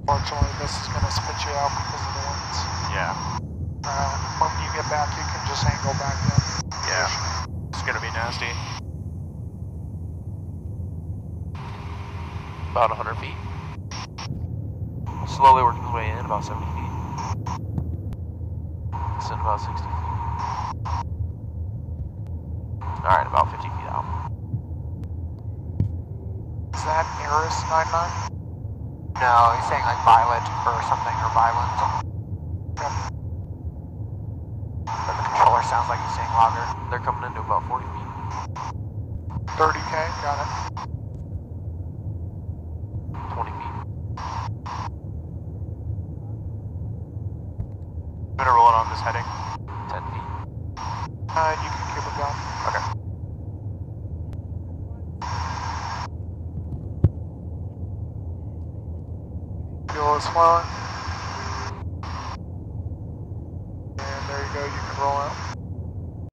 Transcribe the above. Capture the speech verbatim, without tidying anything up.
Unfortunately, this is going to spit you out because of the winds. Yeah. Uh, when you get back, you can just angle back in. Yeah. It's going to be nasty. About one hundred feet. Slowly working his way in, about seventy feet. It's in about sixty feet. Alright, about fifty feet out. Is that Eris ninety-nine? No, he's saying like violet or something, or violent. Yep. But the controller sounds like he's saying lager. They're coming into about forty feet. thirty K, got it. twenty feet. I'm gonna roll it on this heading. ten feet. Uh, you can keep it going. Okay. Fuel is flowing.